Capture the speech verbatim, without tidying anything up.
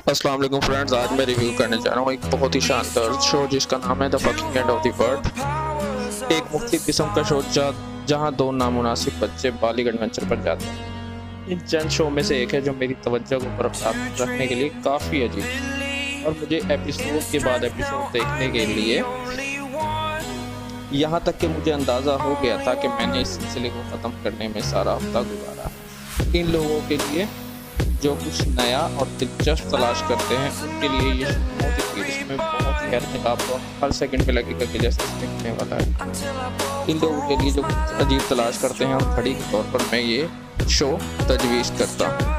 अस्सलाम वालेकुम फ्रेंड्स, आज मैं रिव्यू करने जा रहा हूँ एक बहुत ही शानदार शो जिसका नाम है the fucking end of the world. एक मुख्तलिफ किस्म का शो जहाँ दो नामुनासिब बच्चे बालिग एडवेंचर पर जाते हैं। इन चंद शो में से एक है जो मेरी तवज्जो को बरकरार रखने के लिए काफ़ी अजीब है और मुझे एपिसोड के बाद एपिसोड देखने के लिए यहाँ तक कि मुझे अंदाज़ा हो गया था कि मैंने इस सिलसिले को ख़त्म करने में सारा हफ्ता गुजारा। इन लोगों के लिए जो कुछ नया और दिलचस्प तलाश करते हैं उनके लिए ये बहुत ही इसमें बहुत ही हैरत आपको हर सेकंड पे लगेगा कि जैसे देखने वाला है। इन लोगों के लिए जो कुछ अजीब तलाश करते हैं और खड़ी के तौर पर मैं ये शो तजवीज़ करता हूँ।